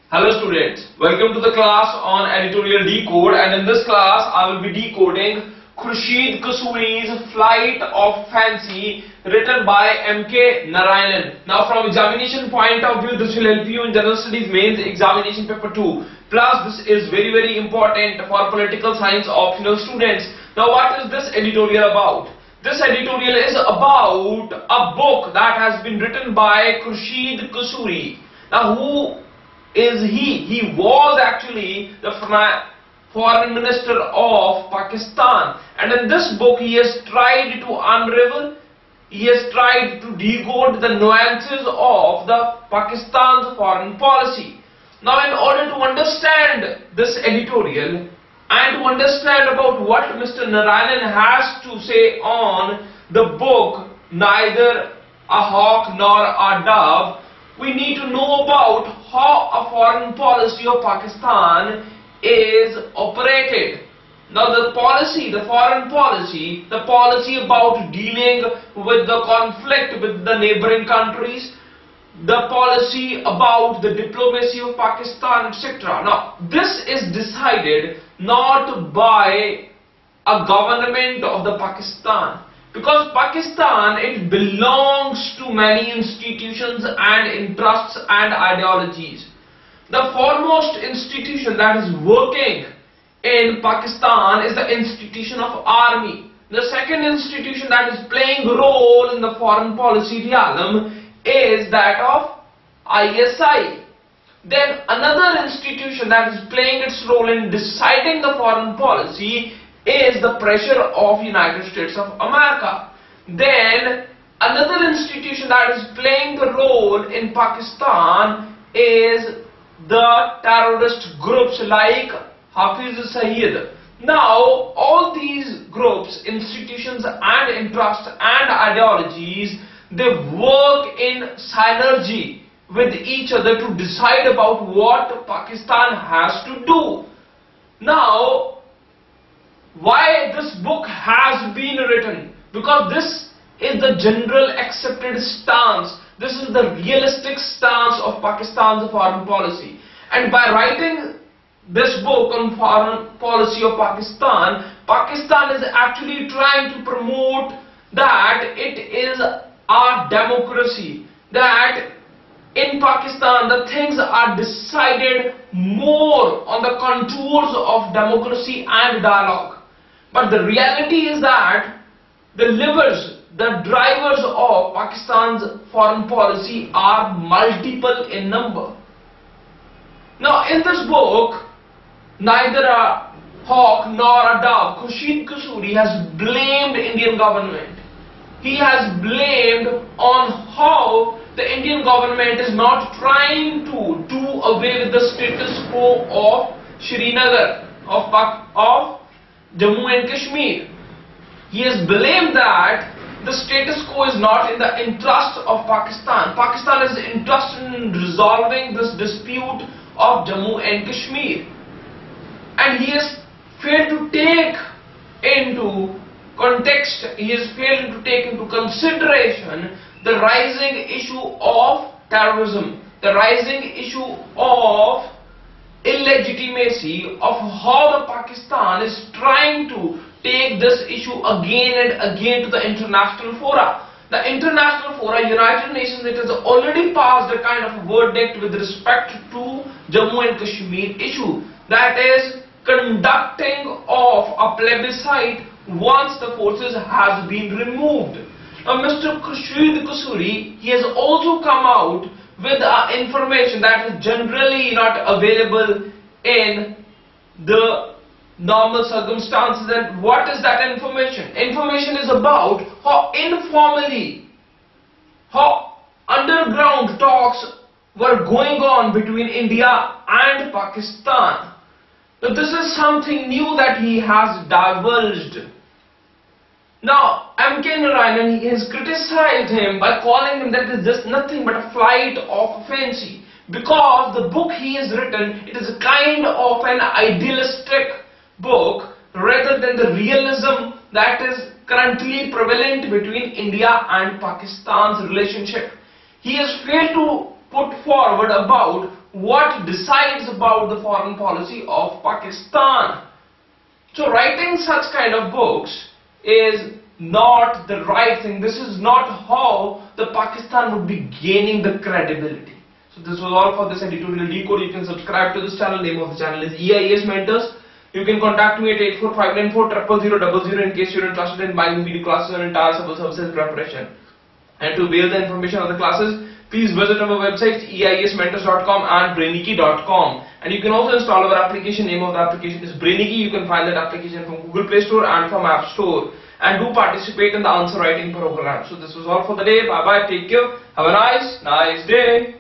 Hello students, welcome to the class on editorial decode, and in this class I will be decoding Khurshid Kasuri's Flight of Fancy written by M.K. Narayanan. Now from examination point of view, this will help you in General Studies Mains Examination Paper 2. Plus this is very important for political science optional students. Now what is this editorial about? This editorial is about a book that has been written by Khurshid Kasuri. Now who is he? He was actually the foreign minister of Pakistan, and in this book he has tried to unravel, he has tried to decode the nuances of the Pakistan's foreign policy. Now in order to understand this editorial and to understand about what Mr. Narayanan has to say on the book Neither a Hawk Nor a Dove, we need to know about how a foreign policy of Pakistan is operated. Now the policy, the foreign policy, the policy about dealing with the conflict with the neighboring countries, the policy about the diplomacy of Pakistan, etc. Now this is decided not by a government of the Pakistan, because Pakistan, it belongs to many institutions and interests and ideologies. The foremost institution that is working in Pakistan is the institution of army. The second institution that is playing a role in the foreign policy realm is that of ISI. Then another institution that is playing its role in deciding the foreign policy is the pressure of United States of America. Then another institution that is playing the role in Pakistan is the terrorist groups like Hafiz Saeed. Now all these groups, institutions and interests and ideologies, they work in synergy with each other to decide about what Pakistan has to do. Now why this book has been written? Because this is the general accepted stance. This is the realistic stance of Pakistan's foreign policy. And by writing this book on foreign policy of Pakistan, Pakistan is actually trying to promote that it is a democracy, that in Pakistan the things are decided more on the contours of democracy and dialogue. But the reality is that the levers, the drivers of Pakistan's foreign policy are multiple in number. Now in this book, Neither a Hawk Nor a Dove, Khurshid Kasuri has blamed Indian government. He has blamed on how the Indian government is not trying to do away with the status quo of Srinagar, of Jammu and Kashmir. He has blamed that the status quo is not in the interest of Pakistan. Pakistan is interested in resolving this dispute of Jammu and Kashmir. And he has failed to take into context, he has failed to take into consideration the rising issue of terrorism, the rising issue of illegitimacy, of how the Pakistan is trying to take this issue again and again to the international fora. The international fora, United Nations, it has already passed a kind of verdict with respect to Jammu and Kashmir issue, that is conducting of a plebiscite once the forces has been removed. Now Mr. Khurshid Kasuri, he has also come out with information that is generally not available in the normal circumstances. And what is that information? Information is about how informally, how underground talks were going on between India and Pakistan. Now this is something new that he has divulged. Now M.K. Narayanan, he has criticized him by calling him that it is just nothing but a flight of fancy, because the book he has written, it is a kind of an idealistic book rather than the realism that is currently prevalent between India and Pakistan's relationship. He has failed to put forward about what decides about the foreign policy of Pakistan. So writing such kind of books is not the right thing. This is not how the Pakistan would be gaining the credibility. So this was all for this editorial decode. You can subscribe to this channel. Name of the channel is EIAS Mentors. You can contact me at 845940000 in case you're interested in buying video classes on entire civil services preparation. And to avail the information of the classes, please visit our websites eiasmentors.com and brainicky.com. And you can also install our application. Name of the application is Brainicky. You can find that application from Google Play Store and from App Store. And do participate in the answer writing program. So this was all for the day. Bye bye. Take care. Have a nice day.